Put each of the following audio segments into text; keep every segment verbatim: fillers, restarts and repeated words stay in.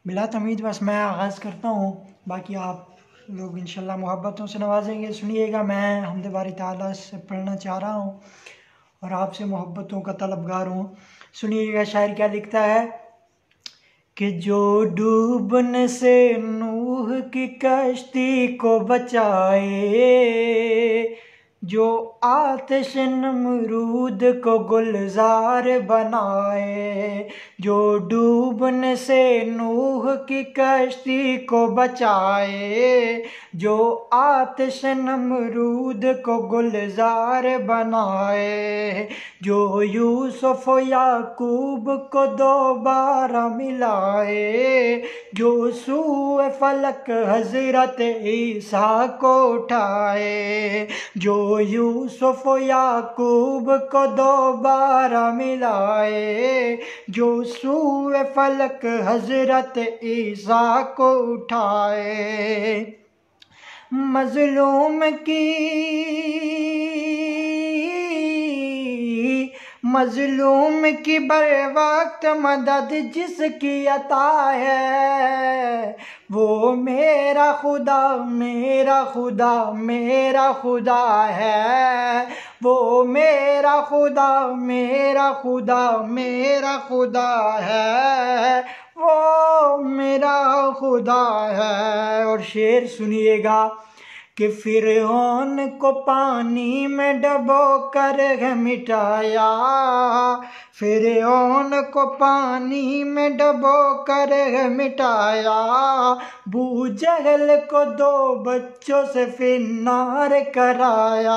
بلا تمید بس میں آغاز کرتا ہوں، باقی آپ لوگ انشاءاللہ محبتوں سے نوازیں گے۔ سنیے گا، میں حمد باری تعالیٰ سے پڑھنا چاہ رہا ہوں اور آپ سے محبتوں کا طلبگار ہوں۔ سنیے گا شاعر کیا لکھتا ہے کہ جو ڈوبنے سے نوح کی کشتی کو بچائے، جو آتش نمرود کو گلزار بنائے، جو ڈوبنے سے نوح کی کشتی کو بچائے، جو آتش نمرود کو گلزار بنائے، جو یوسف و یعقوب کو دوبارہ ملائے، جو سوئے فلک حضرت عیسیٰ کو اٹھائے، جو یوسف و یعقوب کو دوبارہ ملائے، جو سوئے فلک حضرت عیسیٰ کو اٹھائے، مظلوم کی مظلوم کی بر وقت مدد جس کی عطا ہے، وہ میرا خدا میرا خدا میرا خدا ہے، وہ میرا خدا میرا خدا میرا خدا ہے، وہ میرا خدا ہے۔ اور شعر سنیے گا کہ فرعون کو پانی میں ڈبو کر مٹایا، فرعون کو پانی میں ڈبو کر مٹایا، ابو جہل کو دو بچوں سے فی النار کرایا،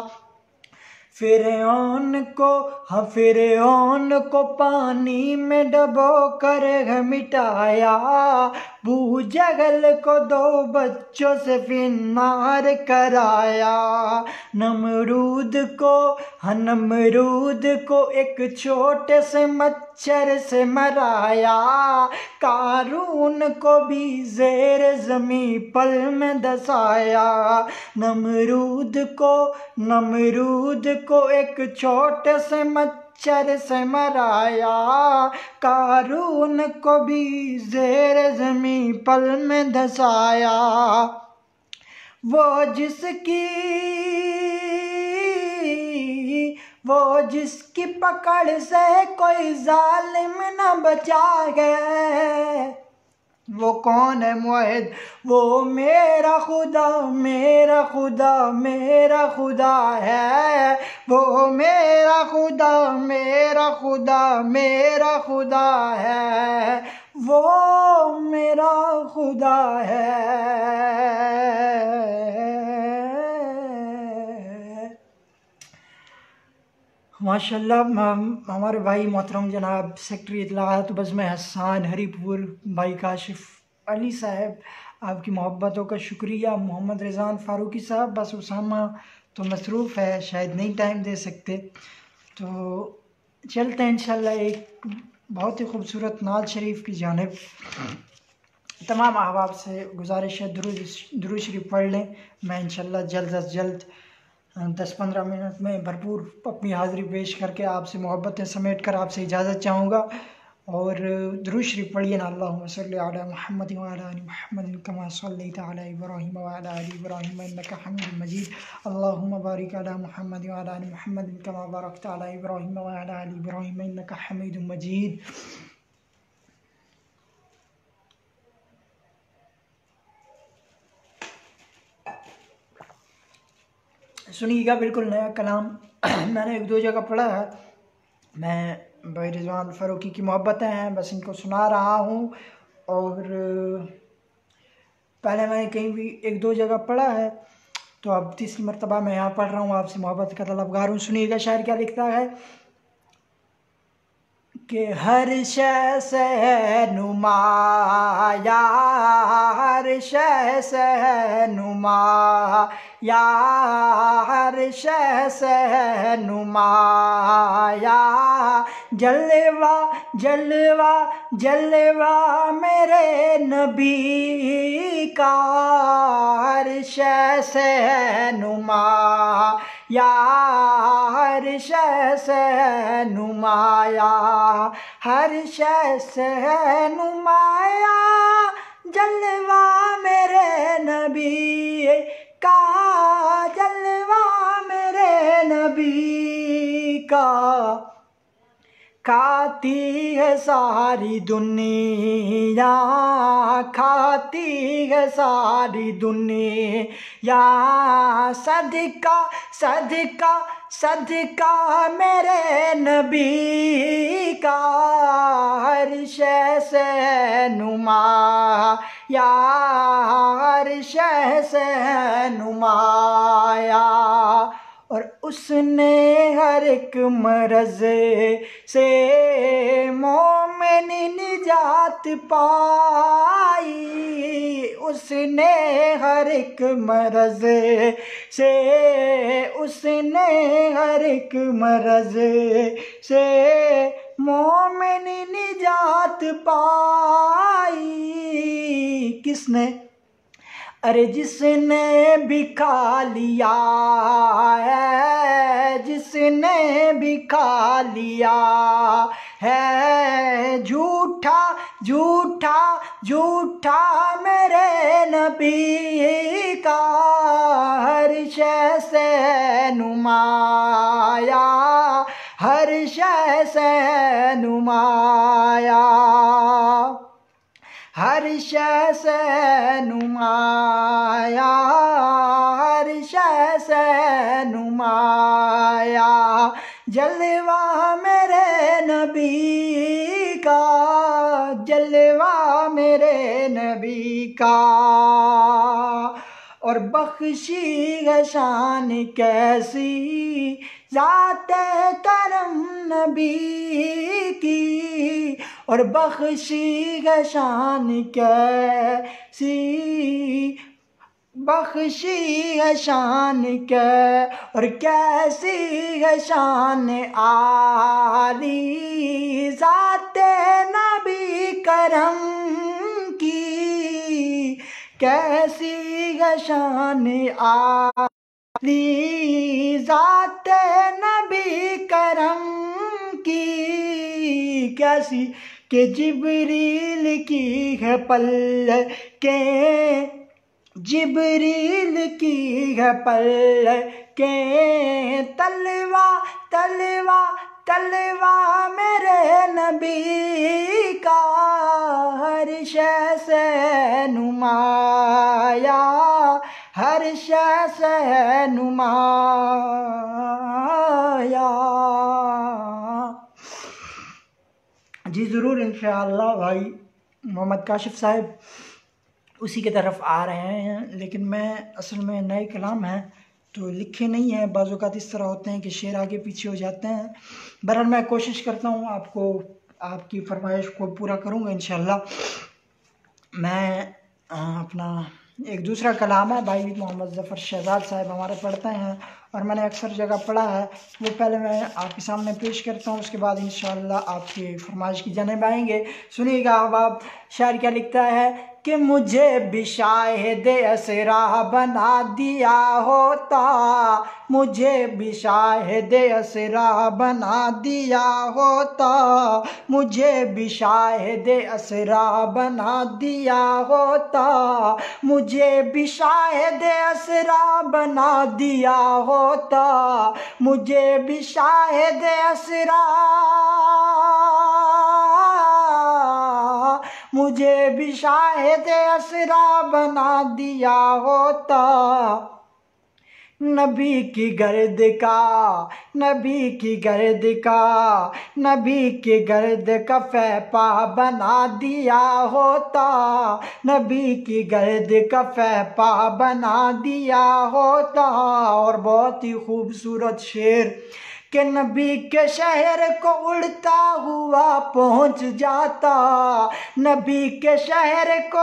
فرعون کو ہاں فرعون کو پانی میں ڈبو کر مٹایا، ابو جہل کو دو بچوں سے فی النار کرایا، نمرود کو ہاں نمرود کو ایک چھوٹے سے مچھر سے مرایا، قارون کو بھی زیر زمین پل میں دسایا، نمرود کو نمرود کو ایک چھوٹے سے مچھر سے مرایا، قارون کو بھی زیر زمین پل میں دھسایا، وہ جس کی وہ جس کی پکڑ سے کوئی ظالم نہ بچا گئے، وہ کون ہے موحد، وہ میرا خدا میرا خدا میرا خدا ہے، وہ میرا خدا میرا خدا میرا خدا ہے، وہ میرا خدا ہے۔ ماشاءاللہ ہمارے بھائی محترم جناب سیکٹری اطلاعات بزم حسان ہری پور بھائی کاشف علی صاحب، آپ کی محبتوں کا شکریہ۔ محمد رضوان فاروقی صاحب، بس اسامہ تو مصروف ہے، شاید نہیں ٹائم دے سکتے، تو چلتے ہیں انشاءاللہ ایک بہت ہی خوبصورت نعت شریف کی جانب۔ تمام احباب سے گزارش ہے درود درود شریف پڑھ لیں، میں انشاءاللہ جلد از جلد دس پندرہ منٹ میں بھرپور اپنی حاضری پیش کر کے آپ سے محبتیں سمیٹ کر آپ سے اجازت چاہوں گا، اور درود شریف پڑھیے نا۔ اللہم صلی علی محمد وعلی آل محمد کما صلیت علی ابراہیم وعلی آل ابراہیم انک حمید مجید، اللہم بارک علی محمد وعلی آل محمد کما بارکت علی ابراہیم وعلی آل ابراہیم انک حمید مجید۔ سنیے گا بالکل نیا کلام، میں نے ایک دو جگہ پڑھا ہے، میں بھائی رضوان فاروقی کی محبتیں ہیں بس ان کو سنا رہا ہوں، اور پہلے میں نے کہیں بھی ایک دو جگہ پڑھا ہے، تو اب تیسری مرتبہ میں یہاں پڑھ رہا ہوں، آپ سے محبت کا طلبگار ہوں۔ سنیے گا شاعر کیا لکھتا ہے کہ ہر شے سے ہے نمایاں، ہر شے سے ہے نمایاں، ہر شے سے ہے نمایاں، جلوہ جلوہ جلوہ میرے نبی کا، ہر شے سے ہے نمایاں، ہر شے سے ہے نمایاں، ہر شے سے ہے نمایاں، جلوہ میرے نبی کا، جلوہ میرے نبی کا، کھاتی ہے ساری دنیا، کھاتی ہے ساری دنیا، صدقہ صدقہ صدقہ میرے نبی کا، ہر شے سے نمایا، ہر شے سے نمایا، اور اس نے ہر ایک مرض سے مومن نجات پائی، اس نے ہر ایک مرض سے، اس نے ہر ایک مرض سے مومن نجات پائی۔ کس نے؟ ارے جس نے بھی کھا لیا ہے، جس نے بھی کھا لیا ہے جھوٹا جھوٹا جھوٹا میرے نبی کا، ہر شے سے نمایا، ہر شے سے نمایا، ہر شے سے نمایا، ہر شے سے نمایا، جلوہ میرے نبی کا، جلوہ میرے نبی کا، اور بخشی ہے شان کیسی ذات کرم نبی کی، اور بخشی ہے شان کیسی، بخشی ہے شان کے، اور کیسی ہے شان عالی ذات نبی کرم کی، کیسی ہے شان عالی ذات نبی کرم کی، کیسی کہ جبریل کی ہے پلکیں، جبریل کی ہے پلکیں، تلوہ تلوہ تلوہ میرے نبی کا، ہر شے سے نمایا، ہر شے سے نمایا۔ جی ضرور انشاءاللہ بھائی محمد کاشف صاحب اسی کی طرف آ رہے ہیں، لیکن میں اصل میں نئے کلام ہیں تو لکھے نہیں ہیں، بعض اوقات اس طرح ہوتے ہیں کہ شعر آگے پیچھے ہو جاتے ہیں۔ بہرحال میں کوشش کرتا ہوں آپ کو، آپ کی فرمائش کو پورا کروں گا انشاءاللہ۔ میں اپنا ایک دوسرا کلام ہے، بھائی محمد ظفر شہزاد صاحب ہمارے پڑھتے ہیں اور میں نے اکثر جگہ پڑھا ہے، وہ پہلے میں آپ کے سامنے پیش کرتا ہوں، اس کے بعد انشاءاللہ آپ کی فرمائش کی جانب آئیں گے۔ سنیے گا اب آپ، شاعر کیا لکھتا ہے کہ مجھے بھی شاہد اسرا بنا دیا ہوتا، مجھے بھی شاہد اسرا بنا دیا ہوتا، مجھے بھی شاہد اسرا بنا دیا ہوتا، مجھے بھی شاہد اسرا بنا دیا ہوتا، مجھے بھی شاہد اسرا، مجھے بھی شاہد اسرا بنا دیا ہوتا، نبی کی گرد کا، نبی کی گرد کا، نبی کی گرد کا فیپا بنا دیا ہوتا، نبی کی گرد کا فیپا بنا دیا ہوتا۔ اور بہت ہی خوبصورت شعر کہ نبی کے شہر کو اڑتا ہوا پہنچ جاتا، نبی کے شہر کو،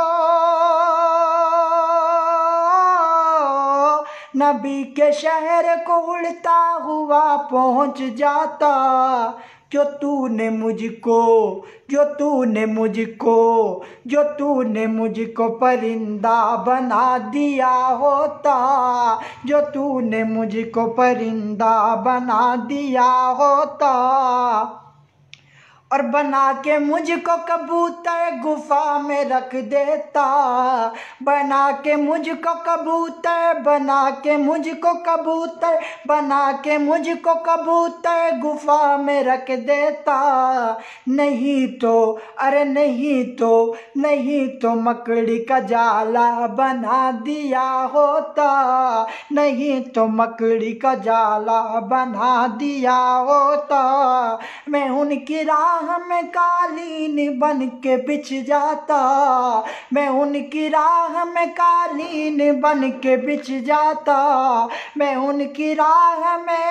نبی کے شہر کو اڑتا ہوا پہنچ جاتا، جو تو نے مجھ کو، جو تو نے مجھ کو، جو تو نے مجھ کو پرندہ بنا دیا ہوتا، جو تو نے مجھ کو پرندہ بنا دیا ہوتا، اور بنا کے مجھ کو کبوتر گفا میں رکھ دیتا، بنا کے مجھ کو کبوتر، بنا کے مجھ کو کبوتر، بنا کے مجھ کو کبوتر گفا میں رکھ دیتا، نہیں تو ارے نہیں تو نہیں تو مکڑی کا جالا بنا دیا ہوتا، نہیں تو مکڑی کا جالا بنا دیا ہوتا، میں ان کی راہ میں قالین بن کے بچھ جاتا، میں ان کی راہ میں قالین بن کے بچھ جاتا، میں ان کی راہ میں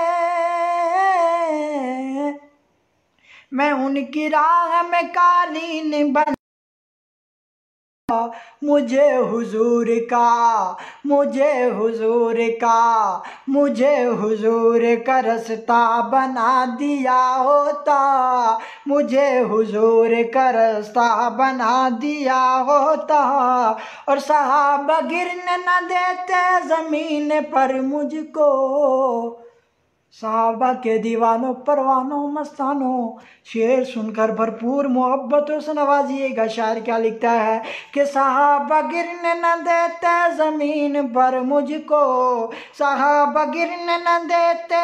میں ان کی راہ میں قالین بن، مجھے حضور کا مجھے حضور کا مجھے حضور کا رستہ بنا دیا ہوتا، مجھے حضور کا رستہ بنا دیا ہوتا، اور صحابہ گرنے نہ دیتے زمین پر مجھ کو، صحابہ کے دیوانوں پروانوں مستانوں، شعر سن کر بھرپور محبتوں سے نوازیے گا۔ شاعر کیا لکھتا ہے کہ صحابہ گرنے نہ دیتے زمین پر مجھ کو، صحابہ گرنے نہ دیتے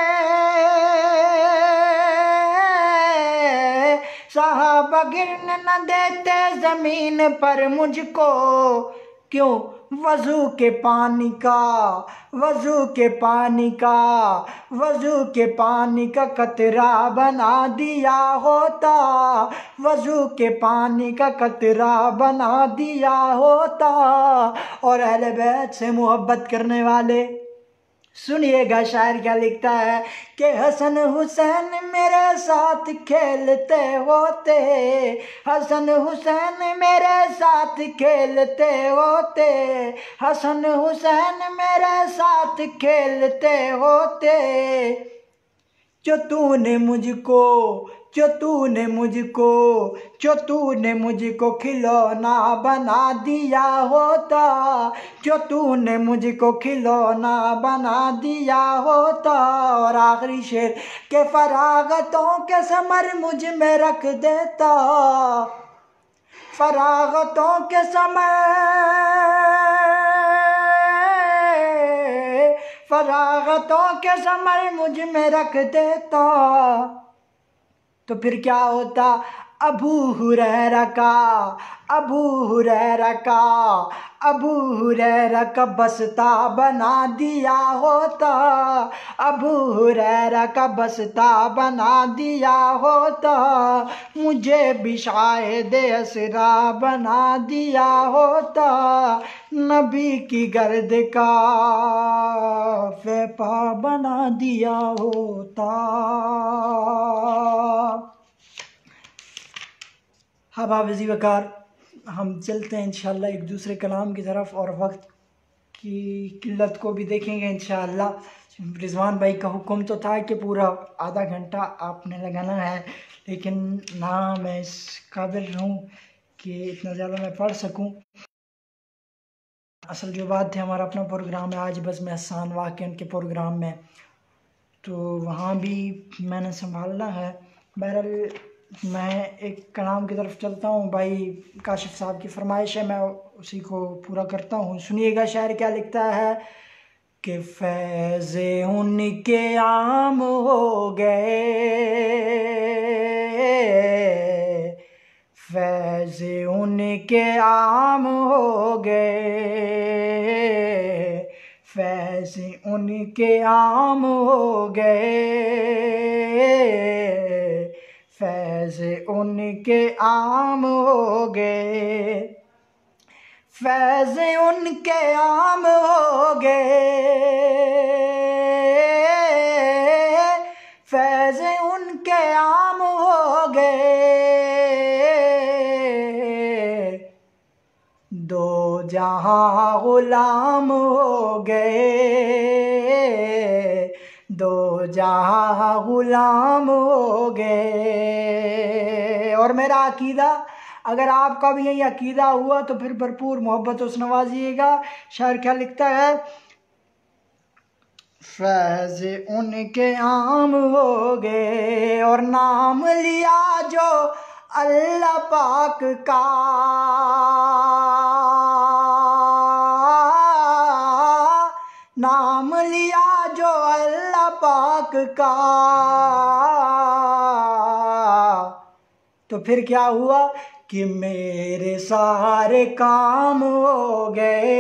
صحابہ گرنے نہ دیتے زمین پر مجھ کو، کیوں؟ وضو کے پانی کا وضو کے پانی کا وضو کے پانی کا قطرہ بنا دیا ہوتا، وضو کے پانی کا قطرہ بنا دیا ہوتا، اور اہل بیت سے محبت کرنے والے سنیے گا شاعر کیا لکھتا ہے کہ حسن حسین میرے ساتھ کھیلتے ہوتے، حسن حسین میرے ساتھ کھیلتے ہوتے، حسن حسین میرے ساتھ کھیلتے ہوتے، جو تو نے مجھ کو جو تو نے مجھ کو جو تو نے مجھ کو کھلونا بنا دیا ہوتا، جو تو نے مجھ کو کھلونا بنا دیا ہوتا، اور آخری شعر کہ فراغتوں کے ثمر مجھ میں رکھ دیتا، فراغتوں کے ثمر فراغتوں کے ثمر مجھ میں رکھ دیتا، تو پھر کیا ہوتا؟ ابو ہریرہ کا ابو ہریرہ کا ابو ہریرہ کا بستہ بنا دیا ہوتا، ابو ہریرہ کا بستہ بنا دیا ہوتا، مجھے بھی شاہد اسرا بنا دیا ہوتا، نبی کی گرد کا فیپا بنا دیا ہوتا۔ اب حافظی وقار ہم چلتے ہیں انشاءاللہ ایک دوسرے کلام کی طرف، اور وقت کی قلت کو بھی دیکھیں گے انشاءاللہ۔ رضوان بھائی کا حکم تو تھا کہ پورا آدھا گھنٹہ آپ نے لگانا ہے، لیکن نہ میں اس قابل ہوں کہ اتنا زیادہ میں پڑھ سکوں۔ اصل جو بات ہے ہمارا اپنا پروگرام ہے آج بس میں احسان واقعہ کے پروگرام میں، تو وہاں بھی میں نے سنبھالنا ہے۔ بہرحال میں ایک کلام کی طرف چلتا ہوں، بھائی کاشف صاحب کی فرمائش ہے، میں اسی کو پورا کرتا ہوں۔ سنیے گا شاعر کیا لکھتا ہے کہ فیض ان کے عام ہو گئے، فیض ان کے عام ہو گئے، فیض ان کے عام ہو گئے، فیض ان کے عام ہو گئے، فیض ان کے عام ہو گئے، فیض ان کے عام ہو گئے، دو جہاں غلام ہو گئے، دو جہاں غلام ہو گئے۔ اور میرا عقیدہ اگر آپ کا بھی یہی عقیدہ ہوا تو پھر بھرپور محبت اس نوازیے گا۔ شاعر کیا لکھتا ہے فیض ان کے عام ہو گئے اور نام لیا جو اللہ پاک کا، نام لیا جو اللہ پاک کا، تو پھر کیا ہوا کہ میرے سارے کام ہو گئے،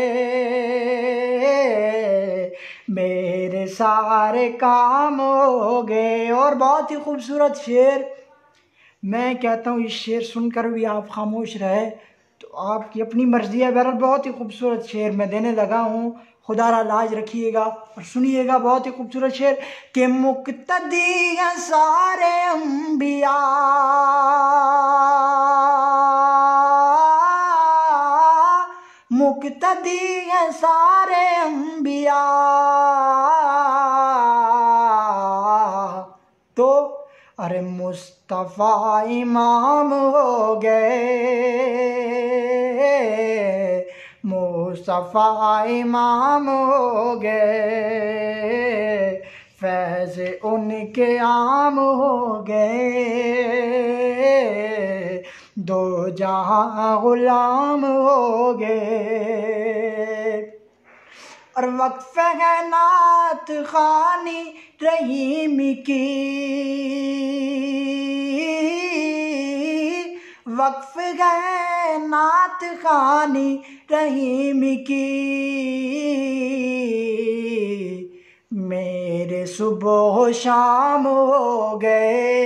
میرے سارے کام ہو گئے۔ اور بہت ہی خوبصورت شعر، میں کہتا ہوں اس شعر سن کر بھی آپ خاموش رہے تو آپ کی اپنی مرضی ہے، بہرحال بہت ہی خوبصورت شعر میں دینے لگا ہوں، خدا را لاج رکھیے گا اور سنیے گا۔ بہت ہی خوبصورت شعر کہ مقتدی ہیں سارے انبیاء، مقتدی ہیں سارے انبیاء، تو ارے مصطفیٰ امام ہو گئے، مصطفیٰ امام ہو گئے، فیض ان کے عام ہو گئے، دو جہاں غلام ہو گئے۔ اور وقف ہے نعت خوانی رحیم کی، وقف ہے نعت خوانی رحیم کی، میرے صبح و شام ہو گئے،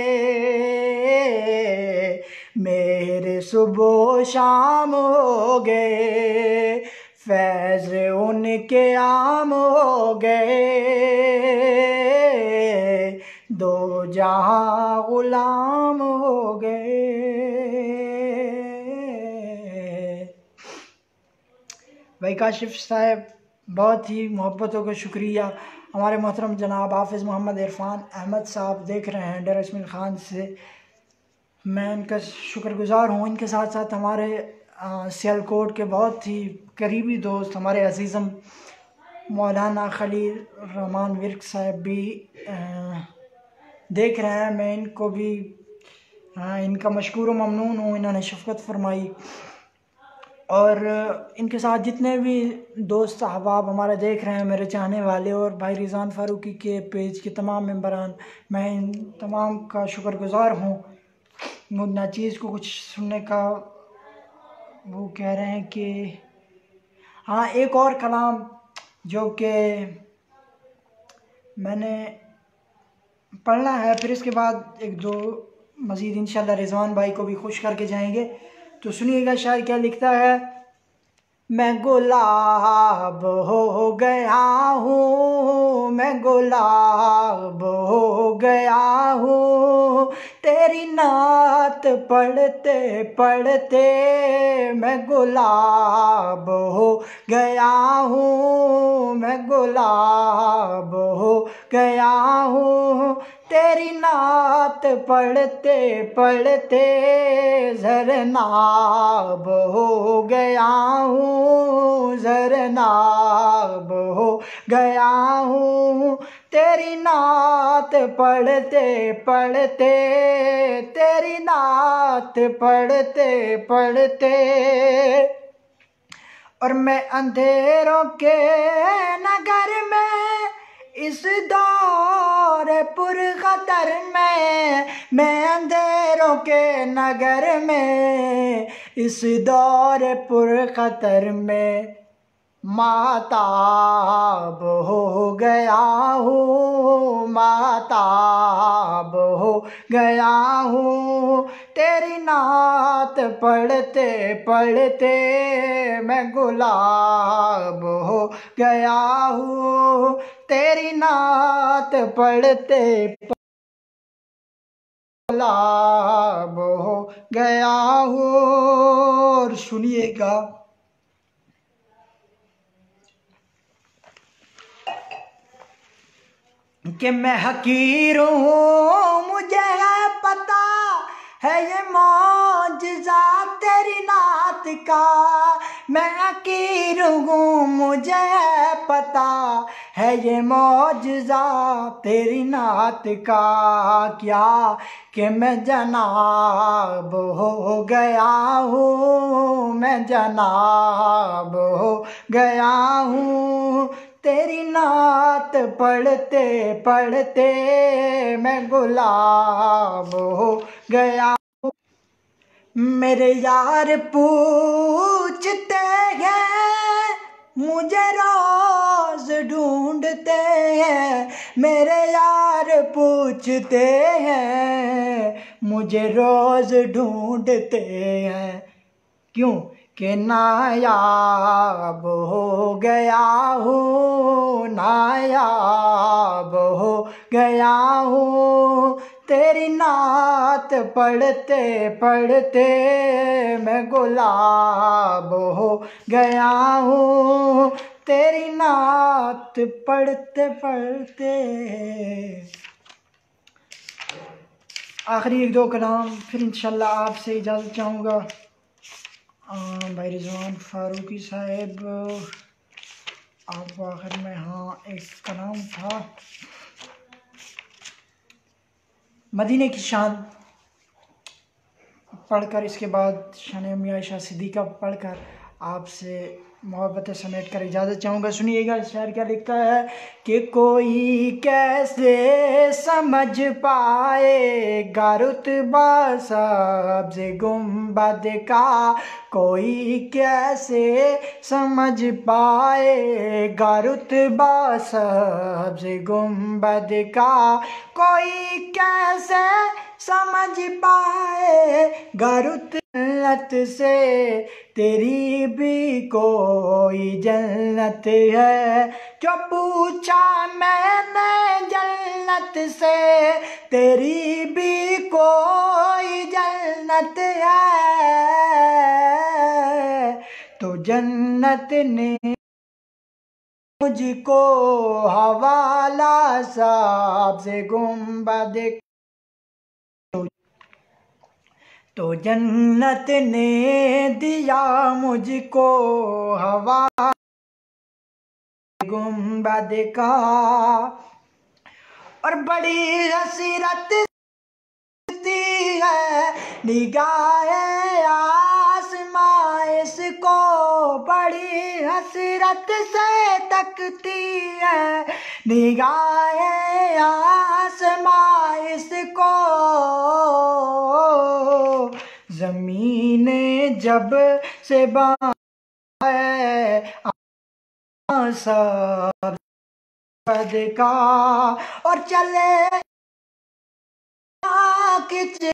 میرے صبح و شام ہو گئے، فیض ان کے عام ہو گئے، دو جہاں غلام ہو گئے۔ بھائی کاشف صاحب بہت ہی محبتوں کا شکریہ۔ ہمارے محترم جناب حافظ محمد عرفان احمد صاحب دیکھ رہے ہیں ڈیرہ اسماعیل خان سے، میں ان کا شکر گزار ہوں۔ ان کے ساتھ ساتھ ہمارے سیالکوٹ کے بہت ہی قریبی دوست ہمارے عزیزم مولانا خلیل الرحمن ورک صاحب بھی دیکھ رہے ہیں، میں ان کو بھی ان کا مشکور و ممنون ہوں، انہوں نے شفقت فرمائی۔ اور ان کے ساتھ جتنے بھی دوست احباب ہمارے دیکھ رہے ہیں، میرے چاہنے والے، اور بھائی رضوان فاروقی کے پیج کے تمام ممبران، میں ان تمام کا شکر گزار ہوں۔ ناچیز کو کچھ سننے کا وہ کہہ رہے ہیں کہ ہاں ایک اور کلام جو کہ میں نے پڑھنا ہے، پھر اس کے بعد ایک دو مزید انشاءاللہ رضوان بھائی کو بھی خوش کر کے جائیں گے، تو سنیے گا شاعر کیا لکھتا ہے۔ میں گلاب ہو گیا ہوں، میں گلاب ہو گیا ہوں، تیری نعت پڑھتے پڑھتے میں گلاب ہو گیا ہوں، میں گلاب ہو گیا ہوں، تیری نعت پڑھتے پڑھتے زرناب ہو گیا ہوں، زرناب ہو گیا ہوں، تیری نعت پڑھتے پڑھتے، تیری نعت پڑھتے پڑھتے، اور میں اندھیروں کے نگر میں اس دور پر خطر میں، میں اندھیروں کے نگر میں اس دور پر خطر میں ماتاب ہو گیا ہوں، ماتاب ہو گیا ہوں، تیری نعت پڑھتے پڑھتے میں گلاب ہو گیا ہوں، تیری نعت پڑھتے گلاب ہو گیا ہوں۔ اور سنیے گا کہ میں حقیر ہوں، مجھے ہے پتا ہے یہ معجزہ تیری نعت کا، میں حقیر ہوں، مجھے ہے پتا ہے یہ معجزہ تیری نعت کا کیا کہ میں جناب ہو گیا ہوں، میں جناب ہو گیا ہوں، تیری نعت پڑھتے پڑھتے میں گلاب ہو گیا ہوں۔ میرے یار پوچھتے ہیں مجھے روز ڈھونڈتے ہیں، میرے یار پوچھتے ہیں مجھے روز ڈھونڈتے ہیں، کیوں کہ نایاب ہو گیا ہوں، نایاب ہو گیا ہوں، تیری نعت پڑھتے پڑھتے میں گلاب ہو گیا ہوں، تیری نعت پڑھتے پڑھتے۔ آخری ایک دو کلام پھر انشاءاللہ آپ سے اجازت چاہوں گا۔ بھائی رضوان فاروقی صاحب آپ کو آخر میں ہاں ایک کلام تھا، مدینے کی شان پڑھ کر اس کے بعد شان امی عائشہ صدیقہ پڑھ کر آپ سے محبت سمیٹ کر اجازت چاہوں گا۔ سنیے گا شاعر کیا لکھتا ہے کہ کوئی کیسے سمجھ پائے گا رتبہ سبز گنبد کا، کوئی کیسے سمجھ پائے گا رتبہ سبز گنبد کا، کوئی کیسے سمجھ پائے گا رتبت سے تیری بھی کوئی جنت ہے، جو پوچھا میں نے جنت سے تیری بھی کوئی جنت ہے، تو جنت نے مجھ کو حوالہ سبز گنبد، تو جنت نے دیا مجھ کو حوالہ گنبد کا، اور بڑی حسرت ہے نگاہ آسماں اس کو، بڑی حسرت سے تکتی ہے نگاہ آسماں اس کو، زمین جب سے باں ہے سبز گنبد کا، اور چلے کچھ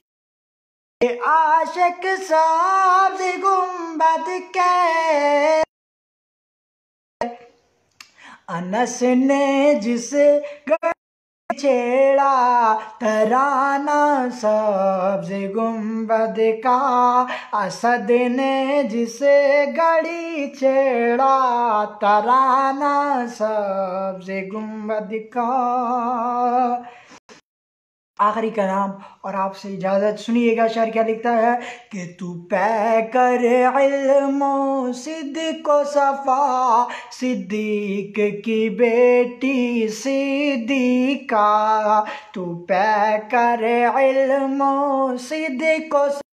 عاشق سبز گنبد کے، انس نے جس گھڑی چھیڑا ترانہ سبز گنبد کا، اسد نے جس گھڑی چھیڑا ترانہ سبز گنبد کا۔ آخری کلام اور آپ سے اجازت، سنیے گا شاعر کیا لکھتا ہے کہ تو پے کر علم و صدق و صفا، صدیق کی بیٹی صدیقہ، تو پے کر علم و صدق و صفا،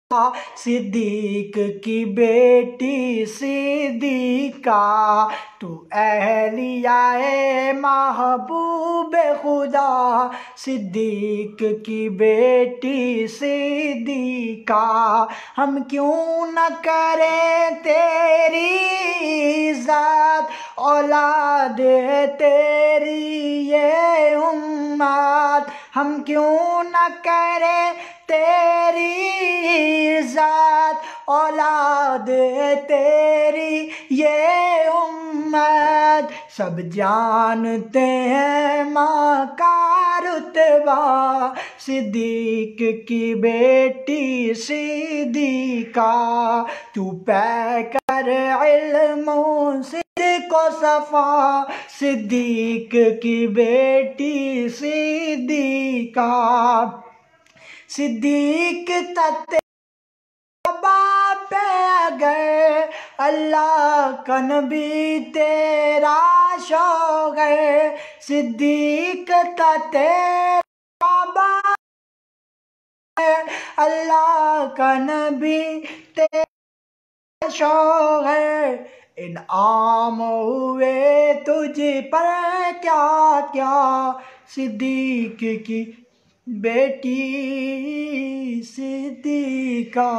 صدیق کی بیٹی صدیقہ، تو اہلیہ محبوب خدا، صدیق کی بیٹی صدیقہ، ہم کیوں نہ کریں تیری ذات اولاد تیری یہ امت، ہم کیوں نہ کریں تیری ذات اولاد تیری یہ امت، سب جانتے ہیں ماں کا رتبہ، صدیق کی بیٹی صدیقہ، تو پے کر علم و صدق و صفا، صدیق کی بیٹی صدیقہ، صدیق تتے باپ اگر اللہ کا نبی تیرا شوق ہے، صدیق کا تیرا باب ہے، اللہ کا نبی تیرا شوق ہے، انعام ہوئے تجھ پر کیا کیا، صدیق کی بیٹی صدیقہ۔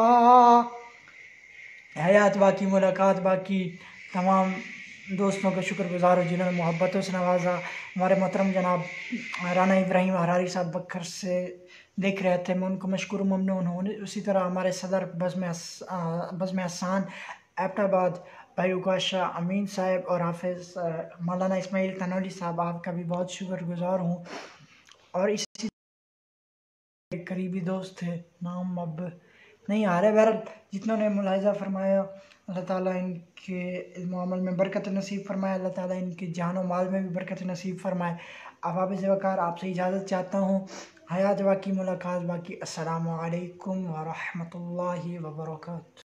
حیات باقی، ملاقات باقی۔ تمام دوستوں کا شکر گزار ہوں جنہوں نے محبتوں سے نوازا۔ ہمارے محترم جناب رانا ابراہیم حراری صاحب بکر سے دیکھ رہے تھے، میں ان کو مشکور و ممنون ہوں۔ اسی طرح ہمارے صدر بزم بزم احسان ایبٹ آباد بھائی اوکاشا امین صاحب اور حافظ مولانا اسماعیل تنولی صاحب، آپ کا بھی بہت شکر گزار ہوں۔ اور اسی قریبی دوست تھے، نام اب نہیں آ رہے، بہرحال جتنوں نے ملاحظہ فرمایا، اللہ تعالیٰ ان کے علم و عمل میں برکت نصیب فرمائے، اللہ تعالیٰ ان کے جان و مال میں بھی برکت نصیب فرمائے۔ اب سے وقار آپ سے اجازت چاہتا ہوں، حیات باقی، ملاقات باقی۔ السلام علیکم ورحمۃ اللہ وبرکاتہ۔